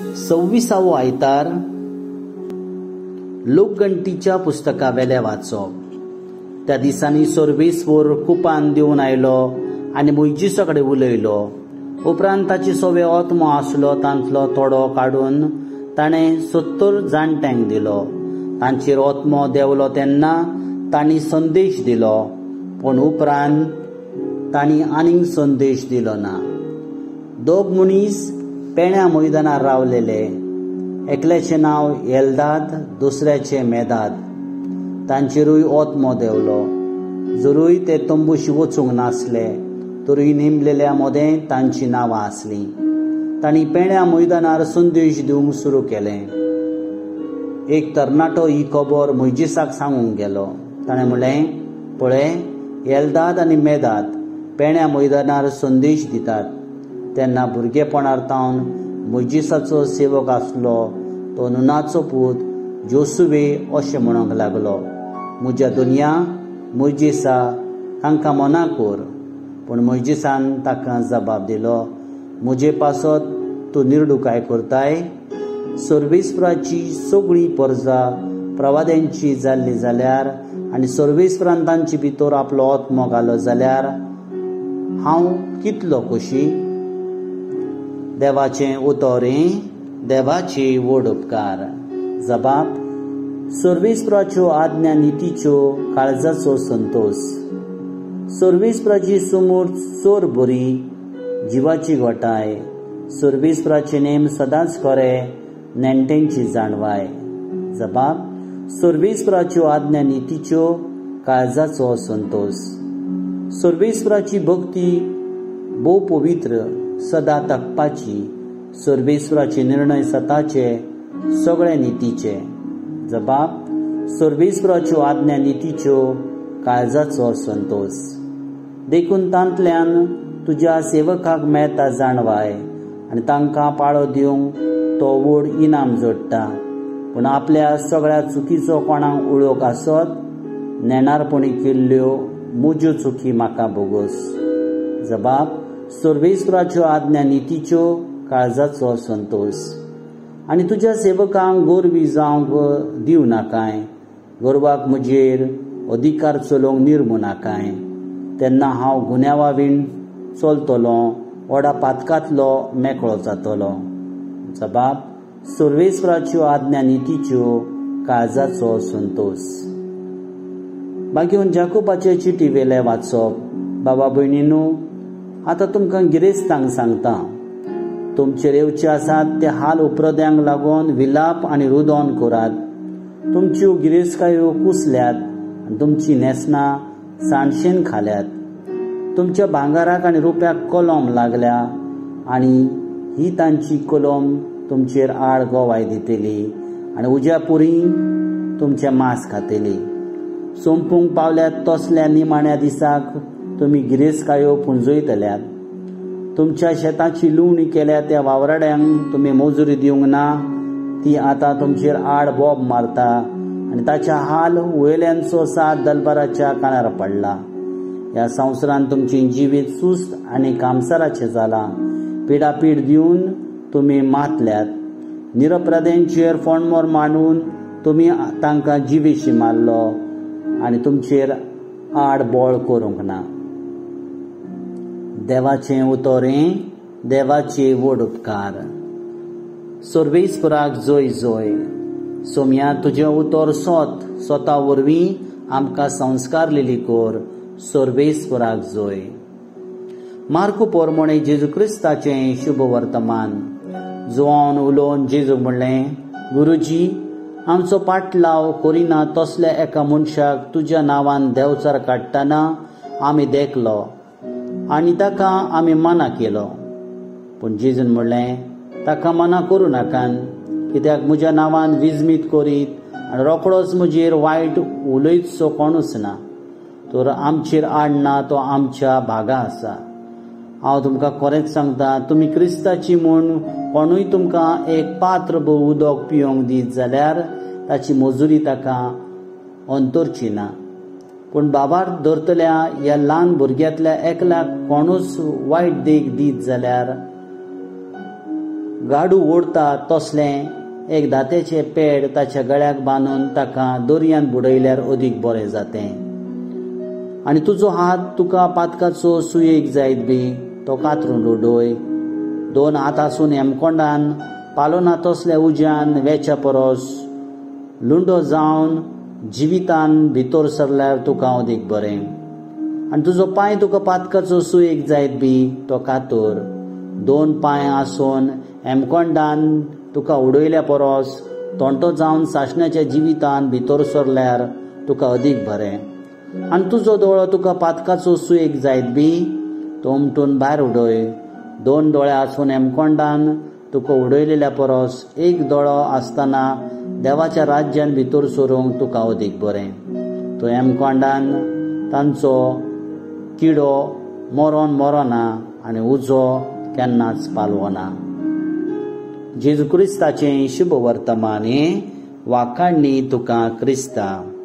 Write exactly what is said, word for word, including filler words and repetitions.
सव्वीसावो आयतार लोकगणतीच्या पुस्तका वेले वाचप. त्या दिसांनी सोर्बेस्वर कुपान दिवन आयलो आनी मोइजेसा कडेन उलयलो. उपरांत ताची सवे ओतमो आसलो तांतलो थोडो काडून ताणें सत्तर जाणट्यांक दिलो. तांचेर ओतमो देंवलो तेन्ना तांणी संदेश दिलो, पूण उपरांत तांणी आनीक संदेश दिलो ना. दोग मनीस पेण्या मैदानार रावलेले. एकल्याचे नांव एल्दाद, दुसऱ्याचे मेदाद. तांचेरूय ओतमो देंवलो. जरूय ते तंबूशी वचूंक नासले, तरूय नेमलेल्या मोदें तांची नांवां आसलीं. तांणी पेण्या मैदानार संदेश दिवंक सुरू केलें. एक तरणाटो ही खबर मोइजेसाक सांगूंक गेलो. ताणें म्हणलें, पळय, एल्दाद आनी मेदाद पेण्या मैदानार संदेश दितात. तेन्ना भुरगेपणार तावन मोइजेसाचो सेवक आसलो तो नूनाचो पूत जोसुवे अशें म्हणूंक लागलो, म्हज्या दुनिया मोइजेसा तांकां मना कर. पूण मोइजेसान ताका जबाब दिलो, म्हजे पासत तूं निर्डुकाय करताय? सोर्बेस्पराची सगळी परजा प्रवाद्यांची जाल्ली जाल्यार आनी सोर्बेस्परान तांचे भितर आपलो ओतमो घालो जाल्यार हांव कितलो खोशी? देवाचें उतोरें, देवाचे व्हड उपकार. जबाब, सोर्बेस्पराच्यो आज्ञा नितीच्यो काळजाचो संतोष. सोर्बेस्पराची समूर चोर बरी जिवाची घोटाय. सोर्बेस्पराचे नेम सदांच खरे, नेणटेंची जाणवाय. जबाब, सोर्बेस्पराच्यो आज्ञा नितीच्यो काळजाचो संतोष. सोर्बेस्पराची भक्ती भोव पवित्र, सदा तकपाची. सोर्बेस्पराचे निर्णय सताचे, सगळे नितीचे. जबाब, सोर्बेस्पराच्यो आज्ञा नितीच्यो काळजाचो संतोष. देखून तांतल्यान तुज्या सेवकाक मेळटा जाणवाय आनी तांकां पाळो दिवंक तो व्हड इनाम जोडटा. पूण आपल्या सगळ्या चुकीचो कोणाक उळोवक आसत, नेणारपणी केल्ल्यो म्हज्यो चुकी म्हाका बोगस. जबाब, सोर्बेस्पराच्यो आज्ञा नितीच्यो काळजाचो संतोष. आनी तुज्या सेवकांक गोरवी जावंक दिव नाकाय. गोरवाक म्हजेर अधिकार चलोवंक निर्मू नाकाय. तेन्ना हांव गुन्यांवावीण चलतलों, ओडा पातकांतलो मेकळो जातलो. जबाब, सोर्बेस्पराच्यो आज्ञा नितीच्यो काळजाचो संतोष. मागीर जाकोबाचे चिटी वेले वाचप. बाबा भयणीनू, आतां तुमकां गिरेस्तांक सांगता, तुमचेर येवचे आसात ते हाल उपरद्यांक लागून विलाप आनी रुदोन करात. तुमच्यो गिरेस्कायो कुसल्यात आनी तुमची नेसनां साणशेन खाल्यात. तुमच्या भांगाराक आनी रुप्याक कलम लागल्या आनी ही तांची कलम तुमचेर आड गोवाय दितली आनी उज्या पुरी तुमचें मांस खातली. सोंपूंक पावल्यात तसल्या निमाण्या दिसाक तुमी गिरेस्कायो पुंजयतल्यात. तुमच्या शेताची लुवणी केल्या त्या वावराड्यांक तुमी मजुरी दिवंक ना. ती आतां तुमचेर आड बोब मारता आनी ताच्या हाल वयल्यांचो साथ दलबाराच्या कानार पडला. ह्या संवसारांत तुमचें जिवीत सुस्त आनी कामसाराचें जालां. पिडापीड दिवन तुमी मातल्यात. निरपराधेंचेर फोंडमोर मांडून तुमी तांकां जिवेशी मारलो आनी तुमचेर आड बोळ करूंक ना. देवाचें उतोरें, देवाचे व्हड उपकार. सोर्बेस्पराक जोय जोय. सोम्या तुजें उतर सोत, स्वता वरवीं आमकां संस्कार लिली कोर. सोर्बेस्पराक जोय. मार्कू पोरमोणे जेजू क्रिस्ताचें शुभ वर्तमान. जुवान उलोवन जेजू म्हणलें, गुरुजी, आमचो पाटलाव करिना तसल्या एका मनशाक तुज्या नांवान देंवचार काडटना आमी देखलो आनी ताका आमी मना केलो. पूण जेजून म्हणलें, ताका मना करूं नाकान, कित्याक म्हज्या नांवान विजमीत करीत आनी रोखडोच म्हजेर वायट उलयतसो कोणूच ना. तर आमचेर आड ना तो आमच्या भागा आसा. हांव तुमकां खरेंच सांगता, तुमी क्रिस्ताची म्हूण कोणूय तुमकां एक पात्र भर उदक पिवंक दीत जाल्यार ताची मजुरी ताका अंतरची ना. पूण बाबार धरतल्या ह्या ल्हान भुरग्यांतल्या एकल्याक कोणूच वायट देख दीत जाल्यार गाडू ओडता तसलें एक दात्याचे पेड ताच्या गळ्याक बांदून ताका दर्यान बुडयल्यार अदीक बरें जातें. आनी तुजो हात तुका पातकाचो सुयेक जायत बी तो कातरून उडोय. दोन हात आसून हेमकोंडान पालोना तसल्या उज्यान वेच्या परस लुंडो जावन जिवितान भितर सरल्यार तुका अदीक बरें. आनी तुजो पांय तुका पातकाचो सुयेक जायत बी तो कातोर. दोन पांय आसून हेमकोंडान तुका उडयल्या परस तोंटो जावन सासण्याच्या जिवितान भितर सरल्यार तुका अदीक बरें. आनी तुजो दोळो तुका पातकाचो सुयेक जायत बी तो उमटून भायर उडय. दोन दोळे आसून हेमकोंडान तुका उडयलेल्या परस एक दोळो आसतना देवाच्या राज्यान भितर सरूंक तुका अदीक बरें. तो हेमकोंडान तांचो किडो मरोन मरोना आनी उजो केन्नाच पालवना. जेजू क्रिस्ताचें शुभ वर्तमान हे वाखाणणी तुका क्रिस्ता.